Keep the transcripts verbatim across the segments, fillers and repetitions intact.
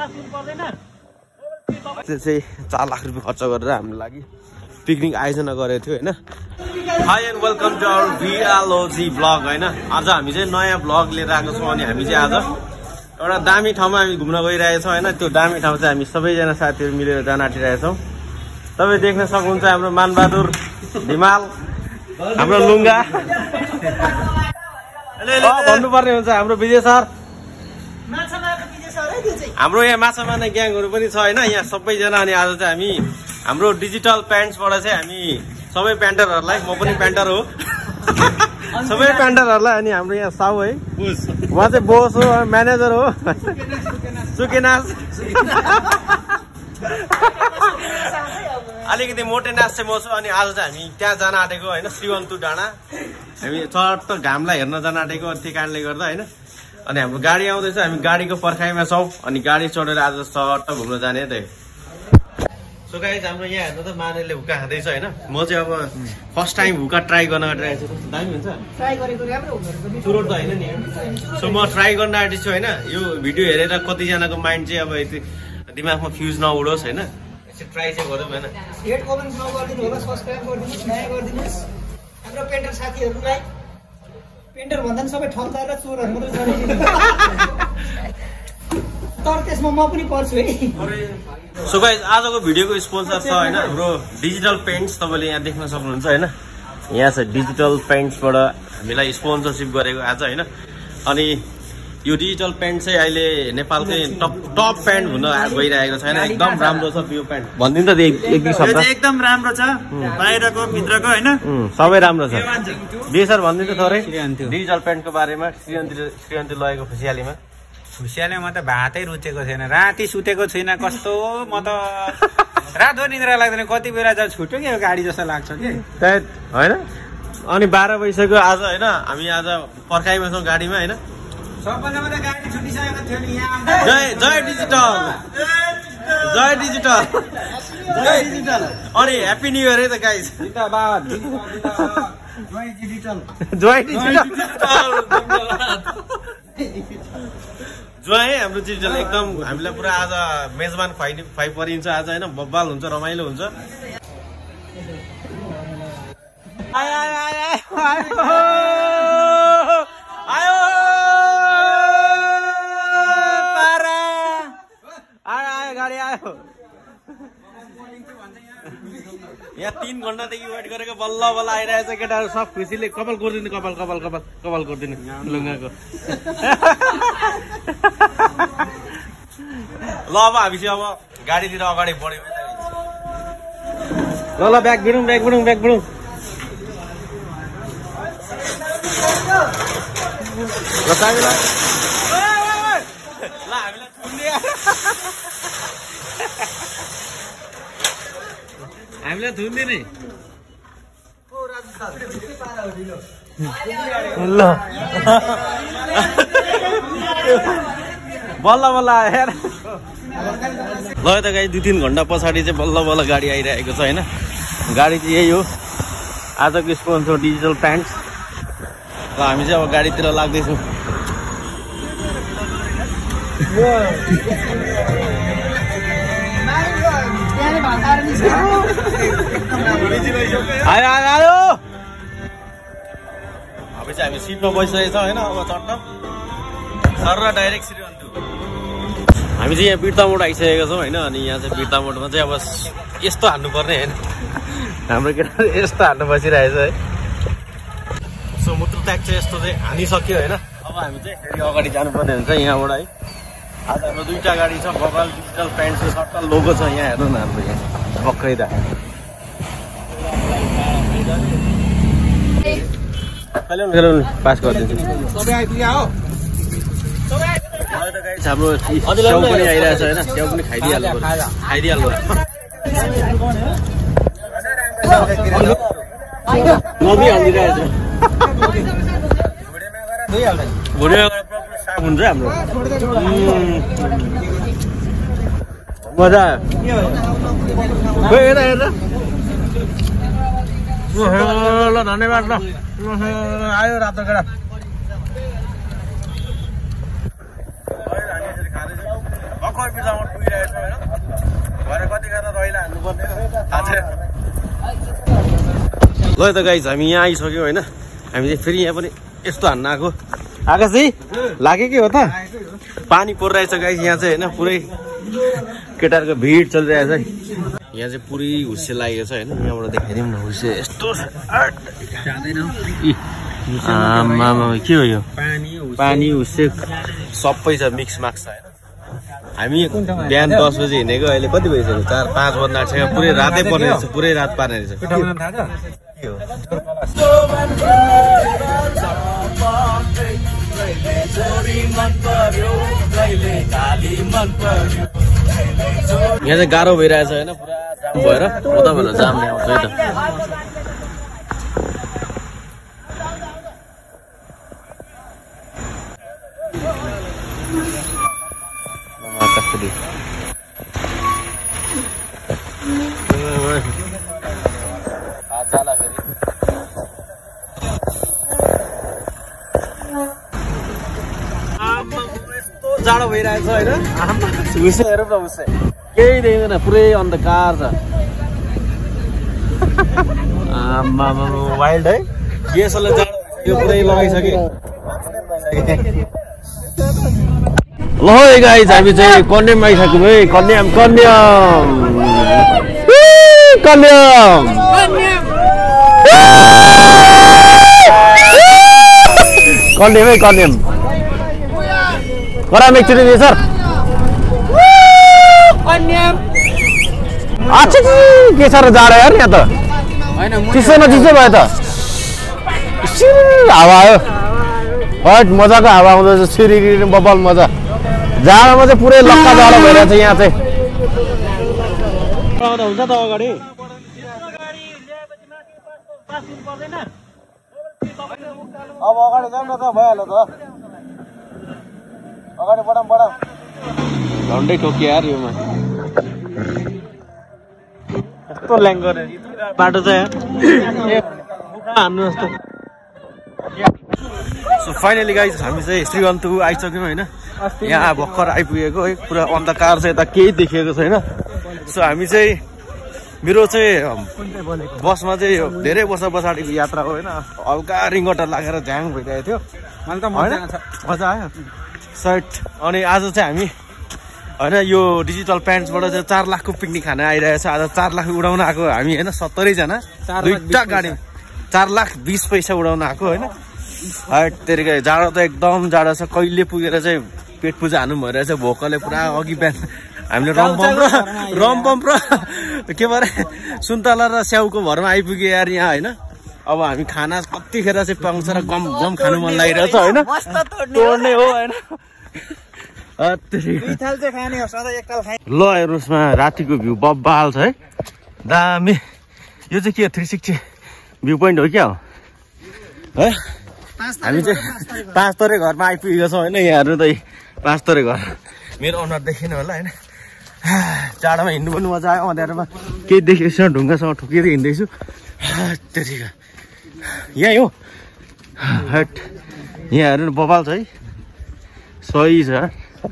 त्यो चाहिँ चार लाख रुपियाँ खर्च गरेर हाम्रो लागि पिकनिक आयोजना गरेको थियो होइन। Hi and welcome to our vlog blog होइन। आज हामी चाहिँ नयाँ ब्लग लिएर आएको छौँ अनि हामी चाहिँ आज एउटा दामी ठाउँमा हामी घुम्न गइरहेछौँ होइन। त्यो दामी ठाउँ चाहिँ हामी सबैजना साथीहरू मिलेर जान आँटिरहेछौँ। तपाईँ देख्न सक्नुहुन्छ हाम्रो मानबहादुर धिमाल, हाम्रो लुङ्गा भन्नुपर्ने हुन्छ हाम्रो विजय सर, हाम्रो यहाँ माछा मार्ने ग्याङहरू पनि छ होइन यहाँ सबैजना। अनि आज चाहिँ हामी हाम्रो डिजिटल प्यान्ट्सबाट चाहिँ हामी सबै प्यान्टरहरूलाई, म पनि प्यान्टर हो सबै प्यान्टरहरूलाई, अनि हाम्रो यहाँ साउ है उहाँ चाहिँ बोस हो, म्यानेजर हो, सुकेनास अलिकति मोटे नाच चाहिँ म छु। अनि आज चाहिँ हामी त्यहाँ जान आँटेको होइन, श्रीवन्तु डाँडा। हामी चट्ट घामलाई हेर्न जान आँटेको त्यही कारणले गर्दा होइन। अनि हाम्रो गाडी आउँदैछ, हामी गाडीको पर्खाइमा छौँ अनि गाडी चढेर आज चट्ट घुम्न जाने त। सो गाइस हाम्रो यहाँ हेर्नु त मानेले हुक्का खाँदैछ होइन। म चाहिँ अब फर्स्ट टाइम हुक्का ट्राई गर्न आँटिरहेको छु। दामी हुन्छ ट्राई गरेको राम्रो हुन्छ, चुरोट त होइन नि। सो म ट्राई गर्न आँटेको छु होइन। यो भिडियो हेरेर कतिजनाको माइन्ड चाहिँ अब यति दिमागमा फ्युज नउडोस् होइन, ट्राई चाहिँ गरौँ होइन। रेड कमेन्ट नगरिदिनु होला, सब्सक्राइब गरिदिनुहोस्, नयाँ गरिदिनुहोस्। हाम्रो पेन्टर साथीहरूलाई पेन्टर भन्दा सबै ठग्दा र चोरहरू मात्रै चढाइदिनु, तर त्यसमा म पनि पर्छु है। सो गाइस आजको भिडियोको स्पोन्सर छ होइन हाम्रो डिजिटल पेन्ट्स। तपाईँले यहाँ देख्न सक्नुहुन्छ होइन, यहाँ छ डिजिटल पेन्ट्सबाट हामीलाई स्पोन्सरसिप गरेको आज होइन। अनि यो डिजिटल पेन्ट चाहिँ अहिले नेपालकै टप टप पेन्ट हुन गइरहेको छ होइन। एकदम राम्रो छ यो पेन्ट। भनिदिनु त एक दुई शब्द। एकदम राम्रो छ, बाहिरको भित्रको होइन सबै राम्रो छ। दे सर भनिदिनु त थोरै डिजिटल पेन्टको बारेमा। श्रीयन्ती श्रीयन्ती लगेको खुसियालीमा खुसियालीमा त भातै रुचेको थिएन, राति सुतेको छुइनँ। कस्तो म त रातो निद्रा लाग्दैन, कति बेला चाहिँ छुट्यो कि गाडी जस्तो लाग्छ कि त्यही होइन। अनि बाह्र बजिसक्यो आज होइन, हामी आज पर्खाइमा छौँ गाडीमा होइन। सबभन्दा त गाडी छुटिसकेको थियो नि यहाँ। जय जय डिजिटल, जय डिजिटल, जय डिजिटल। अनि ह्याप्पी न्यू इयर है त गाइस। जिन्दाबाद जय डिजिटल, जय डिजिटल, जय हाम्रो डिजिटल। एकदम हामीलाई पुरा आज मेजबान खुवाइ खुवाइ परिन्छ आज होइन। बब्बाल हुन्छ, रमाइलो हुन्छ। आयो आयो आयो गाडी आयो। यहाँ तीन घन्टादेखि वेट गरेको बल्ल बल्ल आइरहेछ केटाहरू सब खुसीले। कपाल गरिदिनु, कपाल कपाल कपाल कपाल गरिदिनु लुङ्गाको। ल अब हामी चाहिँ अब गाडीतिर अगाडि बढ्यौँ। ल ल ब्याग बिडौँ ब्याग बिडौँ ब्याग बिडौँ। ल हामीलाई हामीलाई धुन्दिने ल बल्ल बल्ल आएर ल त गाई दुई तिन घन्टा पछाडि चाहिँ बल्ल बल्ल गाडी आइरहेको छ होइन। गाडी चाहिँ यही हो आजको स्पोन्सर डिजिटल प्यान्ट्स। र हामी चाहिँ अब गाडीतिर लाग्दैछौँ। आयो आयो आयो अब चाहिँ हामी सिटमा बसिरहेको छौँ होइन। अब चट्ट सर र डाइरेक्ट श्रीवन्तु। हामी चाहिँ यहाँ बिर्ता मोड आइसकेको छौँ होइन। अनि यहाँ चाहिँ बिर्ता मोडमा चाहिँ अब यस्तो हान्नुपर्ने होइन, हाम्रो केटाहरू यस्तो हान्नु बसिरहेछ है। सो मुत्रु ट्याग चाहिँ यस्तो चाहिँ हानिसक्यो होइन। अब हामी चाहिँ फेरि अगाडि जानुपर्ने हुन्छ यहाँबाट है। आज हाम्रो दुईवटा गाडी छ, बगाल डिजिटल प्यान्ट्सको सट्टा लोगो छ यहाँ हेर्नु न हाम्रो यहाँ पक्कै त। पास गरिदिन्छु। हाम्रो च्याउ पनि आइरहेछ होइन, च्याउ पनि खाइदिइहाल्नु खाइदिइहाल्नु नदी हालिदिइरहेछ। भुँडीमा साग हुन्छ हाम्रो मजा आयो। हेर हेर ल धन्यवाद ल आयो रातो केटा। समय बिचमा पुगिरहेको छ होइन भरे कतिखेर रहिला हान्नुपर्ने थाहा छैन ल त गाइज हामी यहाँ आइसक्यौँ होइन हामी चाहिँ फेरि यहाँ पनि यस्तो हान्न आएको आकाश चाहिँ लाग्यो के हो त पानी परिरहेछ गाइज यहाँ चाहिँ होइन पुरै केटाहरूको भिड चलिरहेछ यहाँ चाहिँ पुरै हुस्से लागेको छ होइन यहाँबाट देखाइदिउँ न हुस्से यस्तो आमामा के हो यो पानी हुस्से सबै छ मिक्स माक्स छ होइन हामी बिहान दस बजी हिँडेको अहिले कति भइसक्यो चार पाँच बज्न आँटिसक्यो पुरै रातै पर्ने रहेछ पुरै रात पार्ने रहेछ यहाँ चाहिँ गाह्रो भइरहेछ होइन पुरा जाम भएर उता बेला जाम ल्याउँछ है त जाडो भइरहेछ होइन हुसे हेरौँ न हुसे केही देख्दैन पुरै अन्धकार छ आमा वाइल्ड है गेसले जाडो यो पुरै लगाइसके ल है गाइस हामी चाहिँ कन्याम आइसक्यौँ है कन्याम कन्याम कन्याम कन्याम है कन्याम करा एकचोटि दिए सर अच्छा के साह्रो जाडो यार यहाँ त चिसो न चिसो भयो त हावा आयो हट मजाको हावा आउँदैछ सिरिगिरी बबल मजा जाडोमा चाहिँ पुरै लक्का जाडो भइरहेछ यहाँ चाहिँ हुन्छ त अगाडि अब अगाडि जाउँ न त भइहाल्यो त अगाडि बढाउँ बढाउँ झन्डै ठोकियो यार योमा कस्तो ल्याङ गरे बाटो चाहिँ हान्नु जस्तो सो फाइनली गाइज हामी चाहिँ श्रीगन्तु आइसक्यौँ होइन यहाँ भर्खर आइपुगेको है पुरा अन्धकार चाहिँ यता केही देखिएको छैन सो हामी चाहिँ मेरो चाहिँ बसमा चाहिँ धेरै वर्ष पछाडिको यात्रा हो होइन हल्का रिङ्गटर लागेर झ्याङ भइरहेको थियो होइन मजा आयो सर्ट अनि आज चाहिँ हामी होइन यो डिजिटल प्यान्ट्सबाट चाहिँ चार लाखको पिकनिक खान आइरहेछ आज चार लाख उडाउन आएको हामी होइन सत्तरीजना दुईवटा गाडी चार लाख बिस पैसा उडाउन आएको होइन हट तेरिका जाडो त एकदम जाडो छ कहिले पुगेर चाहिँ पेट पूजा हान्नु भइरहेछ भोकले पुरा अघि बिहान हामीले रमपम र रमपम र के भरे सुन्तला र स्याउको भरमा आइपुग्यो यार यहाँ होइन अब हामी खाना कतिखेर चाहिँ पाउँछ र गम गम खानु मन लागिरहेछ होइन तोड्ने हो होइन ल हेर्नुहोस् रातिको भ्यू बब्बाल छ है दामी यो चाहिँ के थ्री सिक्सटी भ्यू पोइन्ट हो क्या हो है हामी चाहिँ पाँच तरे घरमा आइपुगेको छौँ होइन यहाँ हेर्नु त पाँच तरे घर मेरो अनुहार देखिनु होला होइन जाडोमा हिँड्नु पनि मजा आयो अँध्यारोमा केही देखेको छैन ढुङ्गासँग ठोकेर हिँड्दैछु त्यतिका यहीँ हो हट यहाँ हेर्नु न बबाल छ है सही छ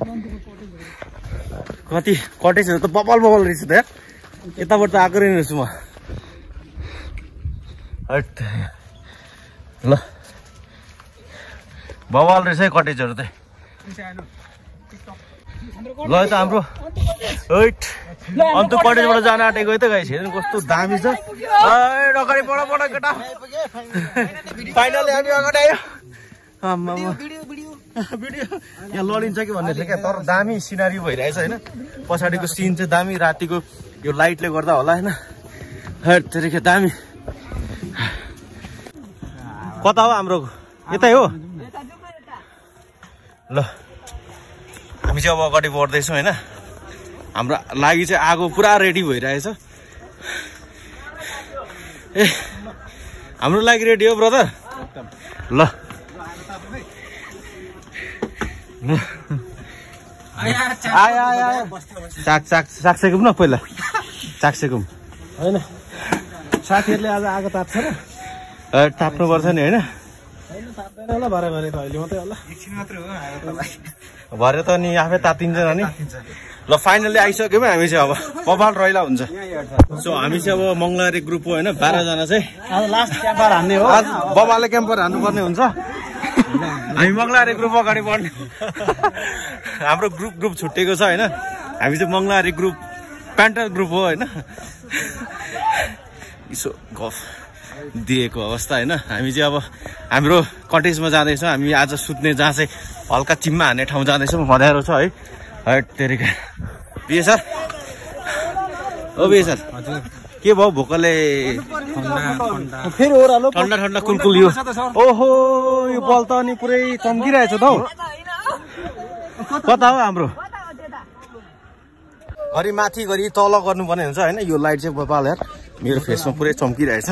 कति कटेज त बबल बबल रहेछ त यार यताबाट त आएको रहेछ म हट ल बवाल रहेछ है कटेजहरू चाहिँ ल त हाम्रो हैट अन्त कटेजबाट जान आँटेको है त गाइस हेर्नु कस्तो दामी छ अगाडि बडा बडा केटा फाइनली हामी अगाडि आयो भिडियो यहाँ लडिन्छ कि भन्ने थियो क्या तर दामी सिनारी भइरहेछ होइन पछाडिको सिन चाहिँ दामी रातिको यो लाइटले गर्दा होला होइन हैट तेरिका दामी कता हो हाम्रो यतै हो ल हामी चाहिँ अब अगाडि बढ्दैछौँ होइन हाम्रो लागि चाहिँ आगो पुरा रेडी भइरहेछ ए हाम्रो लागि रेडी हो ब्रदर ल आयो आयो आयो चाक चाक चाक्सेकौँ न पहिला चाक्सेकौँ होइन साथीहरूले आज आगो ताप्छ र ताप्नुपर्छ नि होइन होला भरे भरे त अहिले मात्रै होला एकछिन मात्रै हो भरे त नि आफै तातिन्छ नि ल फाइनली आइसक्यौँ हामी चाहिँ अब बबाल रैला हुन्छ। सो हामी चाहिँ अब मङ्गलबारे ग्रुप हो होइन, बाह्रजना चाहिँ लास्ट क्याम्पर हान्ने हो। आज बबाले क्याम्पर हान्नुपर्ने हुन्छ। हामी मङ्गलबारे ग्रुप अगाडि बढ्ने। हाम्रो ग्रुप ग्रुप छुट्टिएको छ होइन, हामी चाहिँ मङ्गलबारे ग्रुप प्यान्टर ग्रुप हो होइन। यसो गफ दिएको अवस्था होइन। हामी चाहिँ अब हाम्रो कटेजमा जाँदैछौँ। हामी आज सुत्ने जहाँ चाहिँ हल्का चिम्मा हान्ने ठाउँ जाँदैछौँ। मध्यारो छ है। हट तेरिका बिहे सर, ओ बिहे सर के भयो भोकले फेरि ओह्रालो ठन्डा ठन्डा कुलकुल यो। ओहो यो बल त अनि पुरै चम्किरहेछ त हौ। कता हो हाम्रो घरि माथि घरि तल गर्नुपर्ने हुन्छ होइन। यो लाइट चाहिँ बबाल यार मेरो फेसमा पुरै चम्किरहेछ।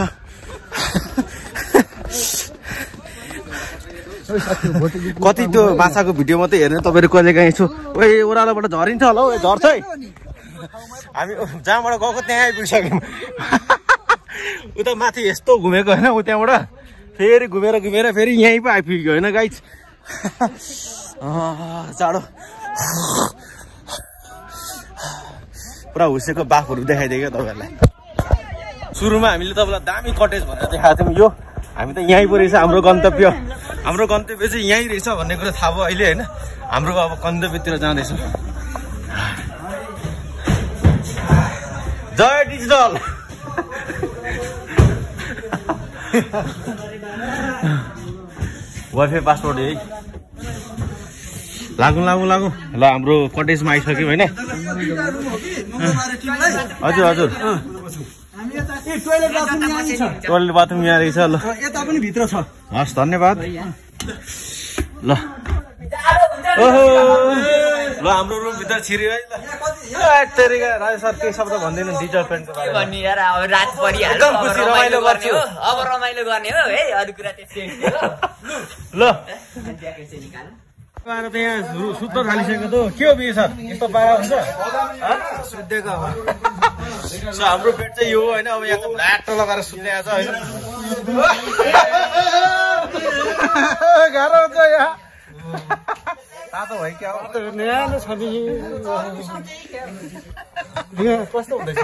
कति त्यो माछाको भिडियो मात्रै हेर्ने तपाईँहरू कहिले काहीँ छु। ओए ओह्रालोबाट झरिन्छ होला हौ, झर्छ है। हामी जहाँबाट गएको त्यहाँ आइपुगिसक्यौँ। उता माथि यस्तो घुमेको होइन, उ त्यहाँबाट फेरि घुमेर घुमेर फेरि यहीँ पो आइपुग्यो होइन गाइज। चाँडो पुरा हुसेको बाफहरू देखाइदियो क्या तपाईँहरूलाई। सुरुमा हामीले तपाईँलाई दामी कटेज भनेर देखाएको थियौँ। यो हामी त यहीँ पो रहेछ हाम्रो गन्तव्य। हाम्रो गन्तव्य चाहिँ यहीँ रहेछ भन्ने कुरा थाहा भयो अहिले होइन। हाम्रो अब गन्तव्यतिर जाँदैछौँ। जय डिजिटल। वाइफाई पासवर्ड है। लागौँ लागौँ लागौँ। ल हाम्रो कटेजमा आइसक्यौँ होइन। हजुर हजुर टोइलेट बाथरुम यहाँ रहेछ। ल यता पनि भित्र छ। हस् धन्यवाद। ल ओहो ल हाम्रो रुम भित्र छिर्यो है। ल राज सर के शब्द भन्दैन डिटर्जेन्टको बारेमा भन्ने यार। अब रात परिहाल्यो, एकदम खुसी रमाइलो गर्छु। अब रमाइलो गर्ने हो है, अरू कुरा त्यस्तै ल पाएर त यहाँ सुत्न थालिसकेको त के हो बिहे सर यस्तो पारा हुन्छ सुत्देको। सो हाम्रो बेड चाहिँ यो होइन। अब यहाँ त फ्ल्याट लगाएर सुत्ने आएको छ होइन। गाह्रो हुन्छ यहाँ तातो भयो क्या न्यानो छ नि। कस्तो हुँदैछ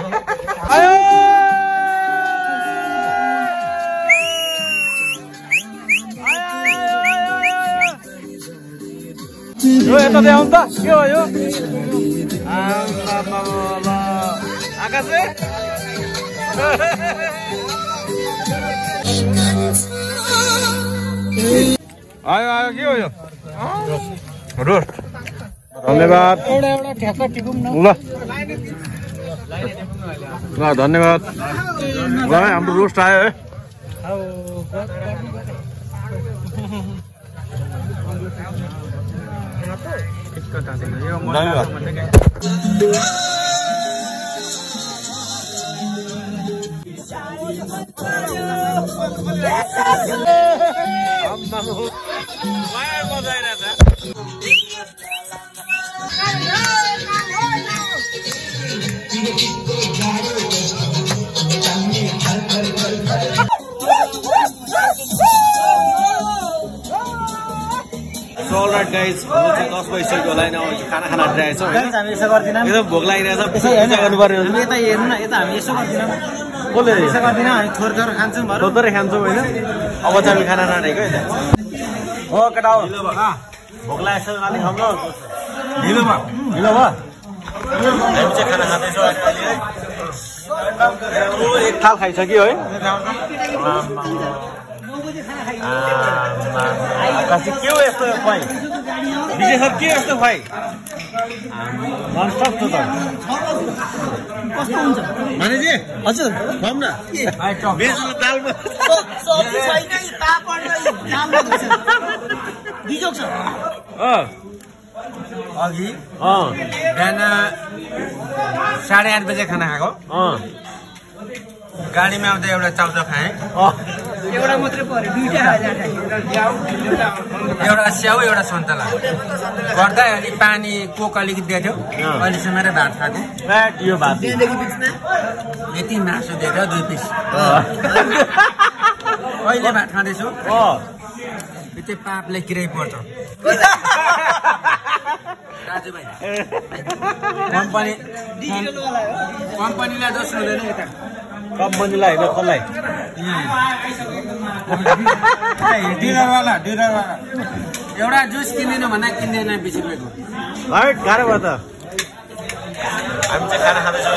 यो यता आउनु त के हो यो आकाश आयो आयो के हो यो रोस्ट। धन्यवाद। एउटा एउटा ठ्याक्क टिपौँ न। ल ल धन्यवाद। ल हाम्रो रोस्ट आयो है। धन्यवाद। Alright guys, दस बजिसक्यो होला नि। अब खाना खाना आइरहेछ हैन। हामी यसो गर्दिन। एकदम भोक लागिरहेछ। यसो हेर्नु गर्नु पर्यो। हामी यता हेर्नु न, यता हामी यसो गर्दिन। बोले यसो गर्दिन, हामी थोर थोर खान्छौँ भर। थोरै खान्छौँ हैन। अब चाहिँ हामी खाना नानेको है। हो केटा हो। भोक लागेछ अलि खाऊ न। ढिलो भयो। ढिलो भयो। हामी चाहिँ खाना खाँदैछौँ अहिले है। ओ एक थाल खाइसक्यो है। आकाश के हो यस्तो खुवाई विजय सर के यस्तो खुवाई ननस्टप छ त कस्तो हुन्छ भनेजी हजुर भम न बेजल दालमा सब्जी छैन नि पापड र नाम गर्छ बिजोक छ अ अघि अ बिहान साढे आठ बजे खाना खाएको। अ गाडीमा आउँदा एउटा चाउचाउ खाएँ। एउटा मात्रै पर्यो दुईटा एउटा स्याउ एउटा सन्तला गर्दा अनि पानी कोक अलिकति दिएको थियो। अहिलेसम्म भात खाएको यो भात यति मासु दिएर दुई पिस अहिले भात खाँदैछु। चाहिँ पापले किरै पर्छ दाजुभाइ कम्पनी कम्पनीलाई दोष हुँदैन यता कम्पनीलाई होइन कसलाई डिलरवाला डिलरवाला एउटा जुस किनिदिनु भन्दा किन्दैन बिस रुपियाँको है गाह्रो भयो त हामी चाहिँ खाना खाँदैछौँ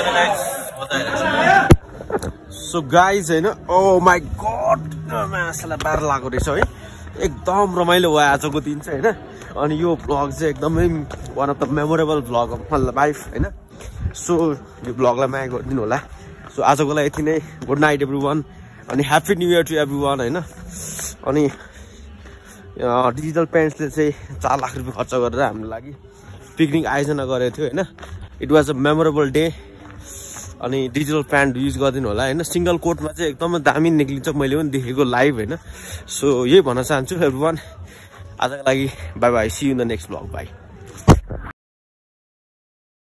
सो गाइज होइन ओ माई गड मासुलाई बाह्र लागेको रहेछ है एकदम रमाइलो भयो आजको दिन चाहिँ होइन अनि यो भ्लग चाहिँ एकदमै one of the memorable vlog of my life होइन सो यो भ्लगलाई माया गरिदिनु होला सो आजको लागि यति नै गुड नाइट एभ्री वान अनि happy new year to everyone होइन अनि डिजिटल पेन्ट्सले चाहिँ चार लाख रुपियाँ खर्च गरेर हाम्रो लागि पिकनिक आयोजना गरेको थियो होइन it was a memorable day अनि डिजिटल प्यान्ट युज गरिदिनु होला होइन सिङ्गल कोटमा चाहिँ एकदमै दामी निक्लिन्छ मैले पनि देखेको लाइभ होइन सो यही भन्न चाहन्छु एभ्री वान आजको लागि bye bye see you in the next vlog by